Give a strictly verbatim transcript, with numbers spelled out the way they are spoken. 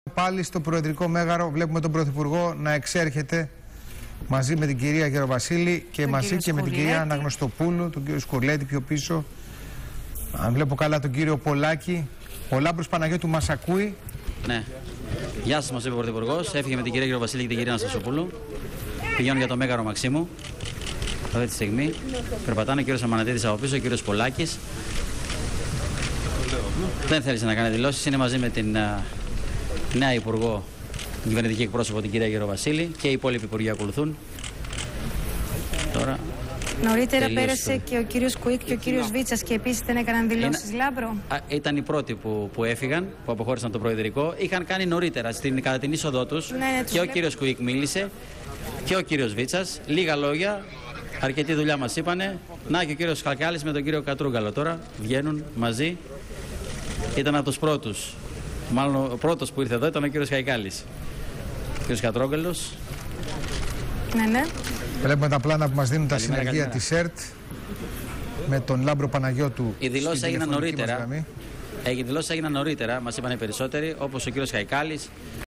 Πάλι στο Προεδρικό Μέγαρο βλέπουμε τον Πρωθυπουργό να εξέρχεται μαζί με την κυρία Γεροβασίλη και τον μαζί και με την κυρία Αναγνωστοπούλου, τον κύριο Σκουρλέτη πιο πίσω. Αν βλέπω καλά τον κύριο Πολάκη. Ο Λάμπρος Παναγιώτου μας ακούει. Ναι. Γεια σας, μας είπε ο Πρωθυπουργός. Έφυγε με την κυρία Γεροβασίλη και την κυρία Αναστασοπούλου. Πηγαίνουν για το Μέγαρο Μαξίμου. Αυτή τη στιγμή περπατάνε ο κύριος Αμανατίδης από πίσω, ο κύριος Πολάκης. Δεν θέλησε να κάνει δηλώσεις. Είναι μαζί με την uh, νέα Υπουργό, την κυβερνητική εκπρόσωπο, την κυρία Γεροβασίλη, και οι υπόλοιποι υπουργοί ακολουθούν. Τώρα. Νωρίτερα τελείωσε πέρασε το... και ο κύριος Κουίκ και ο κύριος Βίτσας και επίσης δεν έκαναν δηλώσεις. Είναι... Λάμπρο. Α, ήταν οι πρώτοι που, που έφυγαν, που αποχώρησαν από το Προεδρικό. Είχαν κάνει νωρίτερα, στην, κατά την είσοδό τους. Ναι, ναι, και ο κύριος Κουίκ μίλησε και ο κύριος Βίτσας. Λίγα λόγια, αρκετή δουλειά μας είπανε. Να και ο κύριος Χαλκάλης με τον κύριο Κατρούγκαλο τώρα βγαίνουν μαζί. Ήταν από τους πρώτους. Μάλλον ο πρώτος που ήρθε εδώ ήταν ο κύριος Χαϊκάλης. Ο κύριος Κατρούγκαλος. Ναι, ναι. Βλέπουμε τα πλάνα που μας δίνουν τα συνεργεία της ΕΡΤ με τον Λάμπρο Παναγιώτου. Οι δηλώσεις έγιναν νωρίτερα. Οι δηλώσεις έγιναν νωρίτερα, μας είπαν οι περισσότεροι, όπως ο κύριος Χαϊκάλης,